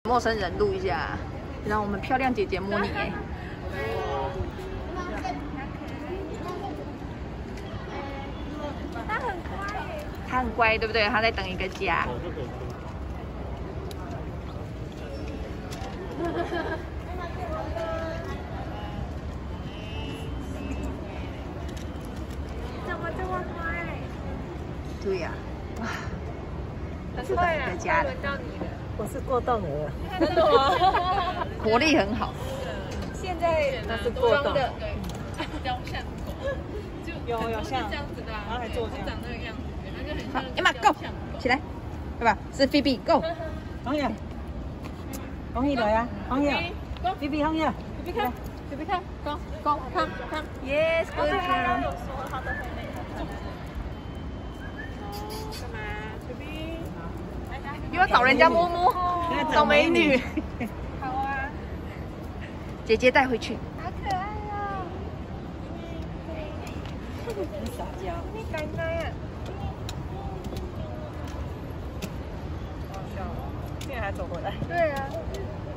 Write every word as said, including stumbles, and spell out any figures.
陌生人录一下，让我们漂亮姐姐摸你哎。 他很乖， 他很乖，对不对？他在等一个家。 怎么这么乖？ 对呀、啊，哇， 很快啊，快轮到你了。 我是过动儿了， 真的吗？ 活力很好。 现在那是过动。 对，雕像狗，就有有像这样子的， 然后还做这样长那个样子，那就很好像。 ，Emma go，起来，对吧？是 Phoebe go。 红叶，红叶来啊，红叶，B B 红叶 ，B B 看，B B 看，go go 看看 Yes, good girl。 干嘛 ？B B， 又要找人家摸摸，找美女。 好啊， 姐姐带回去。 好可爱哦。 很撒娇。 你干嘛呀？ 好笑，现在还走回来。 对啊。